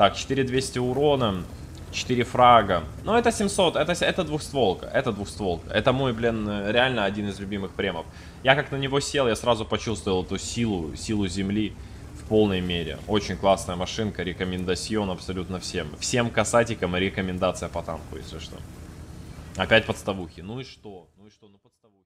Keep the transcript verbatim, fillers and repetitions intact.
Так, четыре тысячи двести урона, четыре фрага. Ну, это семьсот, это, это двухстволка, это двухстволка. Это мой, блин, реально один из любимых премов. Я как на него сел, я сразу почувствовал эту силу, силу земли в полной мере. Очень классная машинка, рекомендацион абсолютно всем. Всем касатикам и рекомендация по танку, если что. Опять подставухи. Ну и что? Ну и что? Ну подставухи.